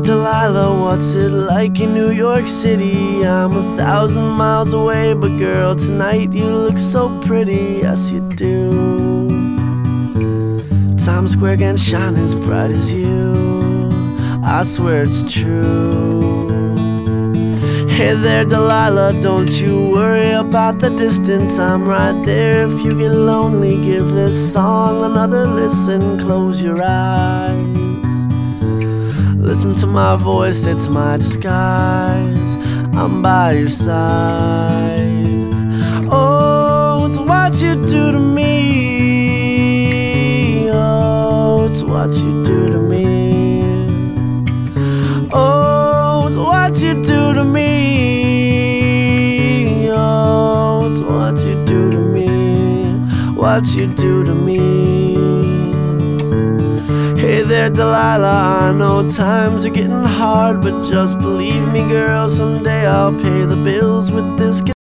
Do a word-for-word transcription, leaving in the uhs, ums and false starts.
Delilah, what's it like in New York City? I'm a thousand miles away, but girl, tonight you look so pretty, yes you do. Times Square can shine as bright as you, I swear it's true. Hey there Delilah, don't you worry about the distance, I'm right there. If you get lonely, give this song another listen. Close your eyes, listen to my voice, it's my disguise, I'm by your side. Oh, it's what you do to me, oh, it's what you do to me. Oh, it's what you do to me, oh, it's what you do to me, what you do to me. Hey there Delilah, I know times are getting hard, but just believe me girl, someday I'll pay the bills with this